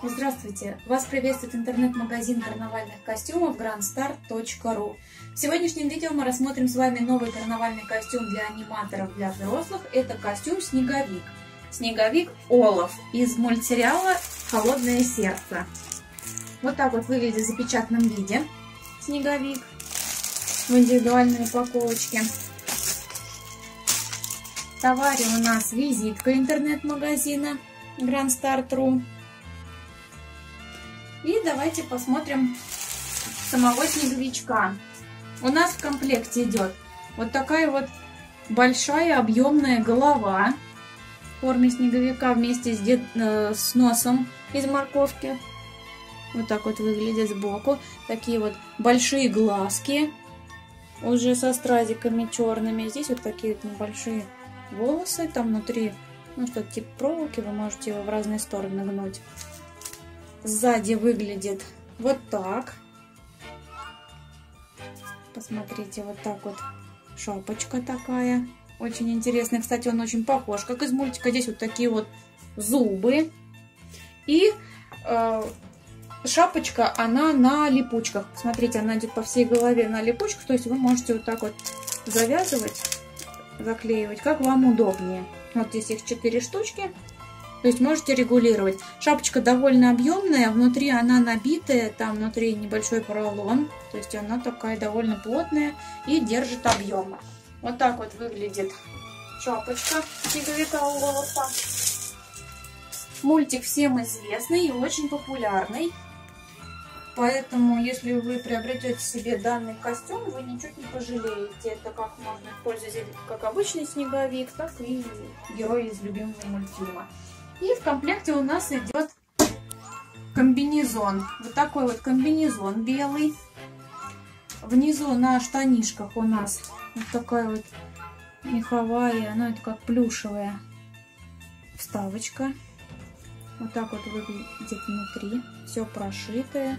Здравствуйте! Вас приветствует интернет-магазин карнавальных костюмов grandstar.ru. В сегодняшнем видео мы рассмотрим с вами новый карнавальный костюм для аниматоров для взрослых. Это костюм Снеговик. Снеговик Олаф из мультсериала «Холодное сердце». Вот так вот выглядит в запечатанном виде Снеговик в индивидуальной упаковочке. В товаре у нас визитка интернет-магазина grandstar.ru. И давайте посмотрим самого снеговичка. У нас в комплекте идет вот такая вот большая объемная голова в форме снеговика вместе с носом из морковки. Вот так вот выглядит сбоку. Такие вот большие глазки уже со стразиками черными. Здесь вот такие вот небольшие волосы. Там внутри, ну, что-то типа проволоки. Вы можете его в разные стороны гнуть. Сзади выглядит вот так. Посмотрите, вот так вот шапочка такая. Очень интересная. Кстати, он очень похож, как из мультика. Здесь вот такие вот зубы. И шапочка, она на липучках. Смотрите, она идет по всей голове на липучках. То есть вы можете вот так вот завязывать, заклеивать, как вам удобнее. Вот здесь их 4 штучки. То есть можете регулировать. Шапочка довольно объемная, внутри она набитая, там внутри небольшой поролон. То есть она такая довольно плотная и держит объемы. Вот так вот выглядит шапочка снеговика Олафа. Мультик всем известный и очень популярный. Поэтому, если вы приобретете себе данный костюм, вы ничуть не пожалеете. Это как можно использовать как обычный снеговик, так и герой из любимого мультфильма. И в комплекте у нас идет комбинезон. Вот такой вот комбинезон белый. Внизу на штанишках у нас вот такая вот меховая, она это как плюшевая вставочка. Вот так вот выглядит внутри. Все прошитое.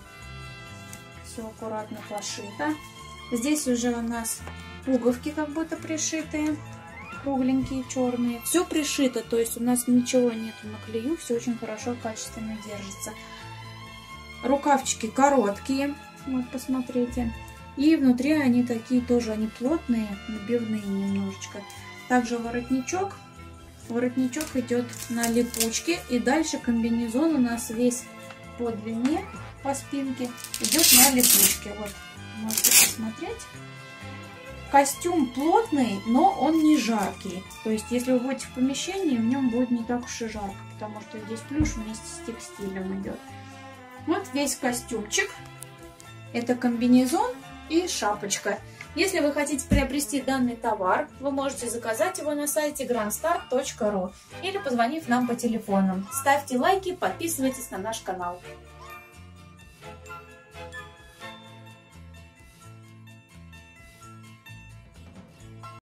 Все аккуратно пошито. Здесь уже у нас пуговки как будто пришитые. Кругленькие, черные. Все пришито, то есть у нас ничего нету на клею, все очень хорошо, качественно держится. Рукавчики короткие, вот посмотрите. И внутри они такие тоже, они плотные, набивные немножечко. Также воротничок. Воротничок идет на липучке. И дальше комбинезон у нас весь по длине, по спинке, идет на липучке. Вот, можете посмотреть. Костюм плотный, но он не жаркий. То есть, если вы будете в помещении, в нем будет не так уж и жарко, потому что здесь плюш вместе с текстилем идет. Вот весь костюмчик. Это комбинезон и шапочка. Если вы хотите приобрести данный товар, вы можете заказать его на сайте grandstar.ru или позвонив нам по телефону. Ставьте лайки, подписывайтесь на наш канал.